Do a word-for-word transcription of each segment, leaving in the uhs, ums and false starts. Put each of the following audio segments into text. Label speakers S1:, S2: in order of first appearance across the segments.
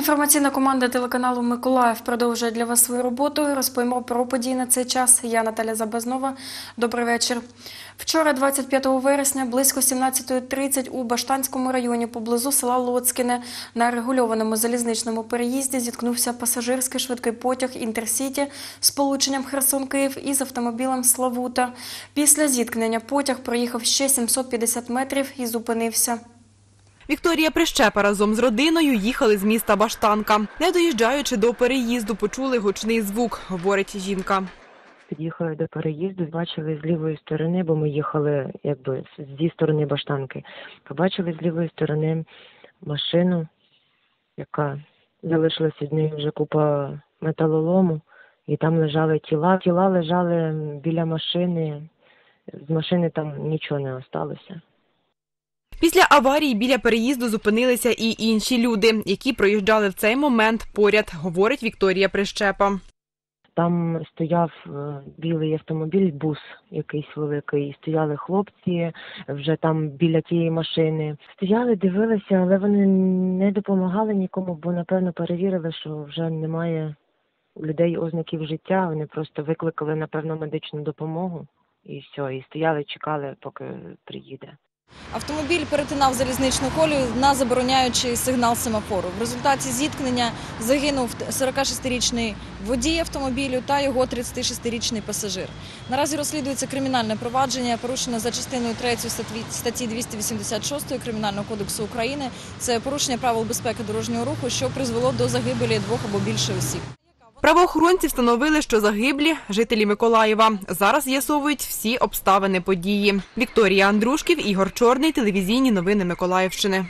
S1: Інформаційна команда телеканалу «Миколаїв» продовжує для вас свою роботу. Розповімо про події на цей час. Я Наталя Забазнова. Добрий вечір. Вчора, двадцять п'ятого вересня, близько сімнадцятої тридцять у Баштанському районі поблизу села Лоцкіне на регульованому залізничному переїзді зіткнувся пасажирський швидкий потяг «Інтерсіті» з полученням Херсон-Київ із автомобілем «Славута». Після зіткнення потяг проїхав ще сімсот п'ятдесят метрів і зупинився.
S2: Вікторія Прищепа разом з родиною їхали з міста Баштанка. Не доїжджаючи до переїзду, почули гучний звук, говорить жінка.
S3: Під'їхали до переїзду, бачили з лівої сторони, бо ми їхали якби зі сторони Баштанки. Побачили з лівої сторони машину, яка залишилася від неї вже купа металолому, і там лежали тіла. Тіла лежали біля машини, з машини там нічого не залишилося.
S2: Після аварії біля переїзду зупинилися і інші люди, які проїжджали в цей момент поряд, говорить Вікторія Прищепа.
S3: Там стояв білий автомобіль, бус якийсь великий, стояли хлопці вже там біля тієї машини. Стояли, дивилися, але вони не допомагали нікому, бо, напевно, перевірили, що вже немає у людей ознаків життя. Вони просто викликали, напевно, медичну допомогу і все, і стояли, чекали, поки приїде.
S4: Автомобіль перетинав залізничну колію на забороняючий сигнал семафору. В результаті зіткнення загинув сорокашестирічний водій автомобілю та його тридцятишестирічний пасажир. Наразі розслідується кримінальне провадження, порушене за частиною третьою статті двісті вісімдесят шість Кримінального кодексу України. Це порушення правил безпеки дорожнього руху, що призвело до загибелі двох або більше осіб.
S2: Правоохоронці встановили, що загиблі – жителі Миколаєва. Зараз з'ясовують всі обставини події. Вікторія Андрушків, Ігор Чорний, телевізійні новини Миколаївщини.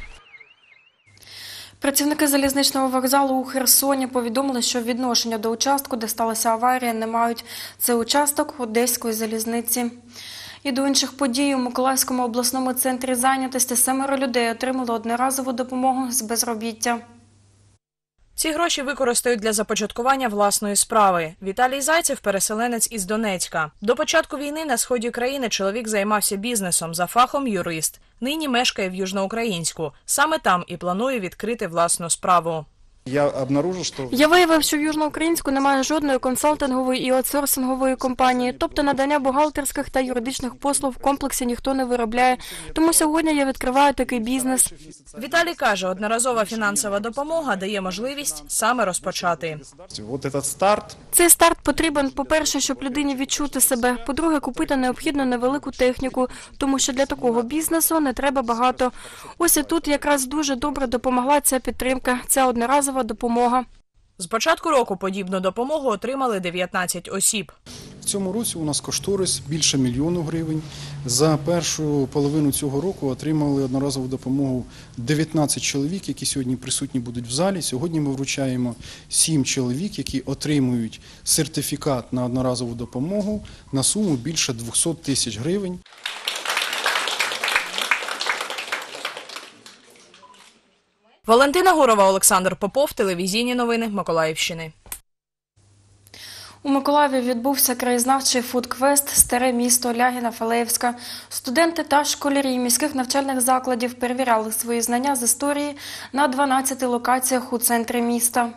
S1: Працівники залізничного вокзалу у Херсоні повідомили, що відношення до участку, де сталася аварія, не мають. Це участок Одеської залізниці. І до інших подій у Миколаївському обласному центрі зайнятості семеро людей отримали одноразову допомогу з безробіття.
S5: Ці гроші використають для започаткування власної справи. Віталій Зайцев – переселенець із Донецька. До початку війни на сході країни чоловік займався бізнесом, за фахом юрист. Нині мешкає в Южноукраїнську. Саме там і планує відкрити власну справу.
S6: Я обнаружив, що...
S1: Я виявив, що в Южноукраїнську немає жодної консалтингової і аутсорсингової компанії, тобто надання бухгалтерських та юридичних послуг в комплексі ніхто не виробляє. Тому сьогодні я відкриваю такий бізнес.
S5: Віталій каже, одноразова фінансова допомога дає можливість саме розпочати.
S6: От цей старт.
S1: Цей старт потрібен, по-перше, щоб людині відчути себе, по-друге, купити необхідну невелику техніку, тому що для такого бізнесу не треба багато. Ось і тут якраз дуже добре допомогла ця підтримка, ця одноразова допомога.
S5: З початку року подібну допомогу отримали дев'ятнадцять осіб.
S6: В цьому році у нас кошторис більше мільйону гривень. За першу половину цього року отримали одноразову допомогу дев'ятнадцять чоловік, які сьогодні присутні будуть в залі. Сьогодні ми вручаємо сім чоловік, які отримують сертифікат на одноразову допомогу на суму більше двохсот тисяч гривень.
S5: Валентина Горова, Олександр Попов, телевізійні новини Миколаївщини.
S1: У Миколаєві відбувся краєзнавчий фудквест «Старе місто Лягіна-Фалеївська». Студенти та школярі міських навчальних закладів перевіряли свої знання з історії на дванадцяти локаціях у центрі міста.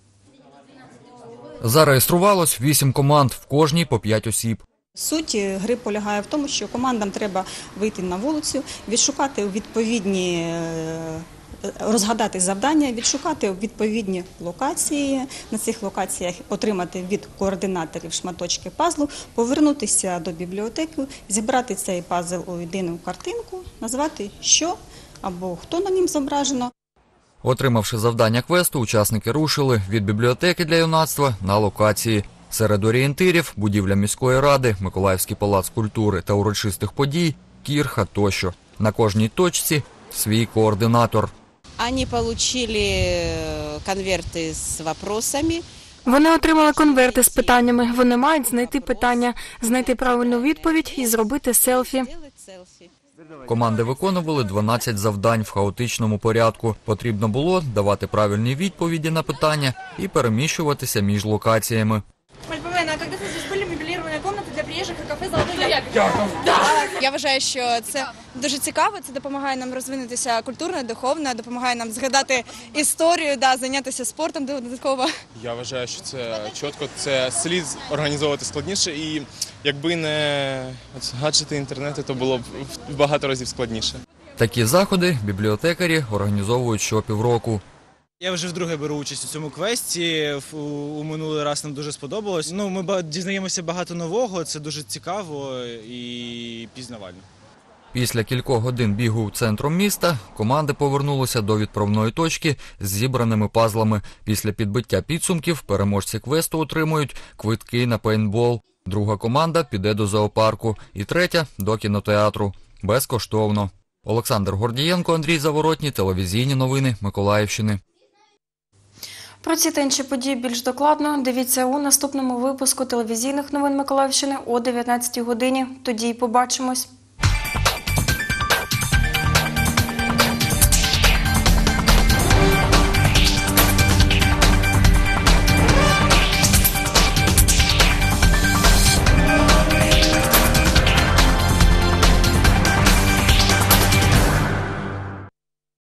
S7: Зареєструвалось вісім команд, в кожній по п'ять осіб.
S8: Суть гри полягає в тому, що командам треба вийти на вулицю, відшукати відповідні розгадати завдання, відшукати відповідні локації, на цих локаціях отримати від координаторів шматочки пазлу, повернутися до бібліотеки, зібрати цей пазл у єдину картинку, назвати, що або хто на нім зображено.
S7: Отримавши завдання квесту, учасники рушили від бібліотеки для юнацтва на локації. Серед орієнтирів – будівля міської ради, Миколаївський палац культури та урочистих подій, кірха тощо. На кожній точці – свій координатор.
S9: Вони отримали конверти з питаннями.
S1: Вони отримали конверти з питаннями. Вони мають знайти питання, знайти правильну відповідь і зробити селфі.
S7: Команди виконували дванадцять завдань в хаотичному порядку. Потрібно було давати правильні відповіді на питання і переміщуватися між локаціями.
S10: Альбомена, а коли здесь були мебліровані кімнати для приїжджих і кафе «Золотий Якорь»? Я вважаю, що це дуже цікаво, це допомагає нам розвинутися культурно, духовно, допомагає нам згадати історію, да, зайнятися спортом додатково.
S11: Я вважаю, що це чітко, це слід організовувати складніше, і якби не гаджети, інтернети, то було б в багато разів складніше.
S7: Такі заходи бібліотекарі організовують щопівроку.
S12: Я вже вдруге беру участь у цьому квесті, у, у минулий раз нам дуже сподобалось. Ну, ми ба- дізнаємося багато нового, це дуже цікаво і пізнавально.
S7: Після кількох годин бігу центром міста команди повернулися до відправної точки з зібраними пазлами. Після підбиття підсумків переможці квесту отримують квитки на пейнтбол. Друга команда піде до зоопарку і третя – до кінотеатру. Безкоштовно. Олександр Гордієнко, Андрій Заворотній, телевізійні новини Миколаївщини.
S1: Про ці та інші події більш докладно дивіться у наступному випуску телевізійних новин Миколаївщини о дев'ятнадцятій годині. Тоді й побачимось.